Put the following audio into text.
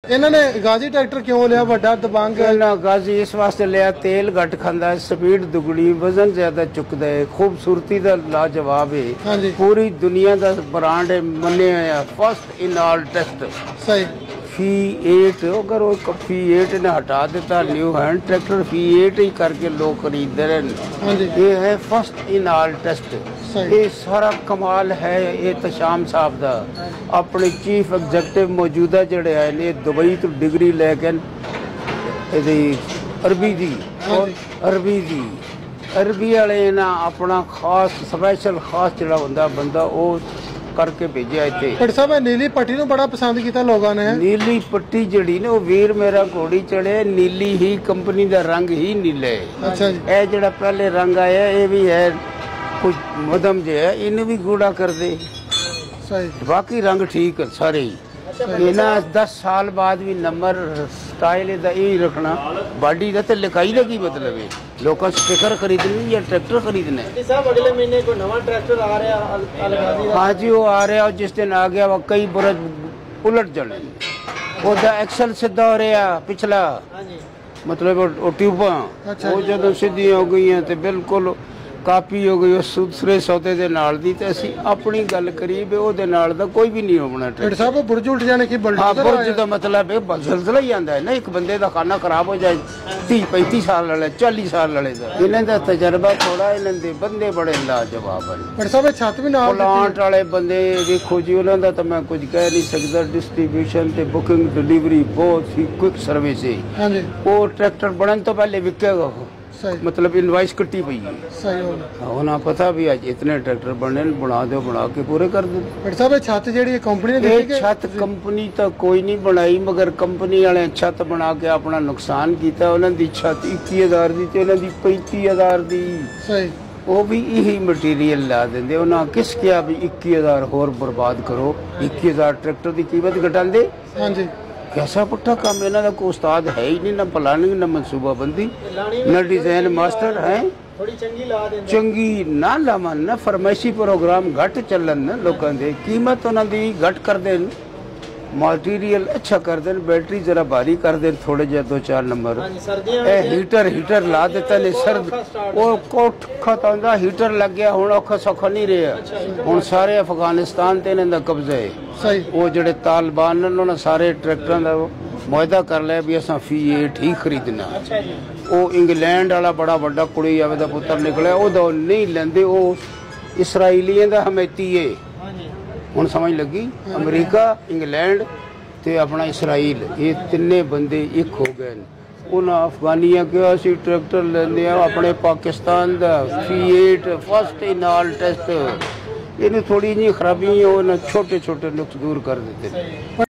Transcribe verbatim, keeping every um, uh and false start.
इन्होंने गाजी ट्रैक्टर क्यों लिया? बड़ा दबंग गाजी इस वास्ते लिया, तेल घट खांदा है, स्पीड दुगनी, वजन ज्यादा चुकदा है, खूबसूरती दा लाजवाब है। हाँ जी। पूरी दुनिया दा ब्रांड है, मन्ने आया फर्स्ट इन ऑल टेस्ट। सही। फी एट अगर वो फी एट ने हटा देता, new hand tractor Fiat ही करके लोग खरीद रहे हैं। ये है फर्स्ट इन ऑल टेस्ट। ये सारा कमाल है ये तो शाम साहब दा। अपने चीफ एग्जीक्यूटिव मौजूदा जड़े है ने दुबई तो डिग्री लैके अरबी दी और अरबी दी अरबी वाले ना अपना खास स्पैशल खास जड़ा होंदा बंदा वो करके भेजा इतने। पर साहब नीली पट्टी नु बड़ा पसंद किया लोगों ने। नीली पट्टी जड़ी ने वो वीर मेरा घोड़ी चढ़े, नीली ही कंपनी का रंग ही नीला है। अच्छा जी। ए जड़ा पहले रंग आया ये भी है कुछ मध्यम जो है, इन्हें भी गूढ़ा कर दे। सही। बाकी रंग ठीक है सारे ही। इन्हें दस साल बाद भी नंबर स्टाइल यही रखना, बॉडी का तो लिखाई का की मतलब है। लोग स्टिकर खरीदने या ट्रैक्टर खरीदने। अगले महीने कोई नवा ट्रैक्टर आ रहा? हाँ जी वो आ रहा, जिस दिन आ गया वो कई बरस उलट जाने, ओदा एक्सल सीधा हो रहा पिछला, मतलब ट्यूबा वो जो सीधी हो गई हैं तो बिल्कुल कापी हो गई उस दूसरे सौदे दे नाल दी। ते असीं अपनी गल करी भी ओदे नाल दा कोई भी नहीं होना। डॉक्टर साहब बुरज उल्ट जाने की हाँ, बुरज दा मतलब है जलजला ही आंदा है ना, एक बंदे दा खाना खराब हो जाए तीस पैंतीस साल वाले चालीस साल वाले दा। इन्हां दा तजर्बा थोड़ा, इन्हां दे बंदे बड़े लाजवाब हैं। डॉक्टर साहब छत भी नाल प्लांट वाले बंदे देखो जी, उन्हां दा तो मैं कुछ कह नहीं सकदा। डिस्ट्रीब्यूशन ते बुकिंग डिलीवरी बहुत ही क्विक सर्विस है। हां जी। वो ट्रैक्टर बनन तो पहले विकेगा, मतलब इनवाइस कट्टी पई है। सही हो होना पता भी आज इतने ट्रैक्टर बने, बना दो बना के पूरे कर दो। डॉक्टर साहब छत जेडी कंपनी ने दी है? छत कंपनी तो कोई नहीं बनाई, मगर कंपनी वाले छत बना के अपना नुकसान किया। उन्होंने दी छत इक्की हजार दी ते उन्होंने दी पैंती हजार दी। सही। वो भी यही मटीरियल ला देंगे। उन्होंने किस किया भी इक्की हजार होर बर्बाद करो, इक्की हजार ट्रैक्टर की कीमत घटा दे। हाँ जी। कैसा पुट्ठा काम, इन्हों को उस्ताद है ही नहीं, ना प्लानिंग ना मनसूबाबंदी ना डिजाइन मास्टर है। थोड़ी चंगी ला देंगे, चंगी ना लावन ना फरमाइशी प्रोग्राम घट चलन ना, लोगों की कीमत उन्होंने घट कर देन, मटीरियल अच्छा कर देन, बैटरी जरा भारी कर देन थोड़े जे दो चार नंबर। ए हीटर हीटर ला देता ने सर्द वो कोठ खता हीटर लग गया, हुण औखा सौखा नहीं रहा। हुण सारे अफगानिस्तान ते इन्हां दा कब्जा है। सही। वो जड़े तालिबान ने उन्होंने सारे ट्रैक्टरों का मुआहदा कर लिया भी असा फी एट ही खरीदना। वो इंग्लैंड वाला बड़ा बड़ा कुड़ी आवे दा पुत्र निकलिया, वो नहीं लेंदे, वो इसराइलियों का हमेती है। हुण समझ लगी, अमरीका इंग्लैंड ते अपना इसराइल ये तिन्ने बंदे एक हो गए। उन्हें अफगानिया कहा असी ट्रैक्टर लेंदे अपने पाकिस्तान का Fiat first in all test. इन्हें थोड़ी जी खराबी छोटे छोटे नुक्स दूर कर देते हैं।